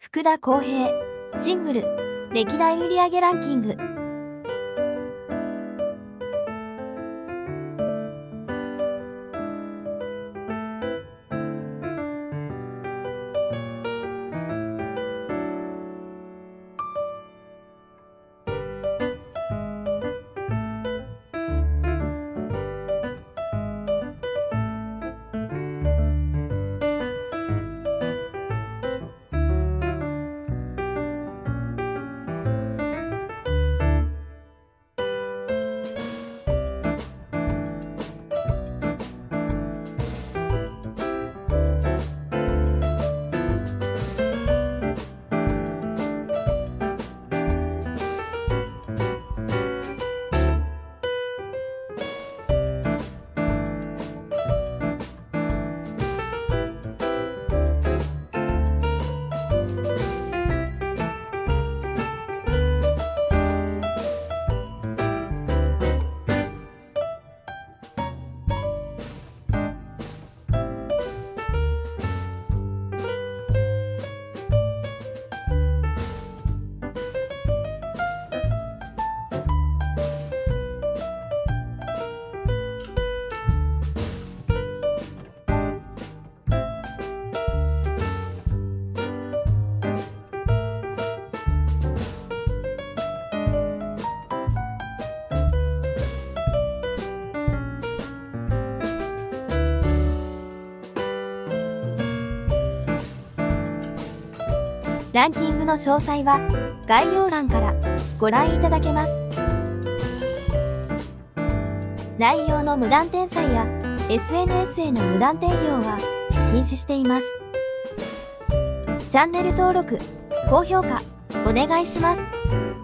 福田浩平、シングル、歴代売上ランキング。ランキングの詳細は概要欄からご覧いただけます。内容の無断転載や SNS への無断転用は禁止しています。チャンネル登録、高評価お願いします。